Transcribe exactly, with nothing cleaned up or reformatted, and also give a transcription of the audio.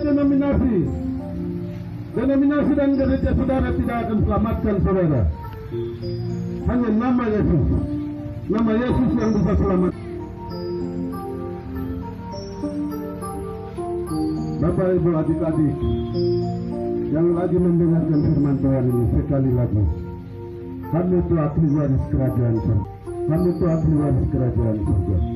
denominasi. Denominasi dan gereja saudara tidak akan selamatkan saudara. Hanya nama Yesus. Nama Yesus yang bisa selamat. Bapak Ibu adik-adik yang lagi mendengarkan firman Tuhan ini sekali lagi, kami telah ahli waris kerajaan surga. Kami telah ahli waris kerajaan surga.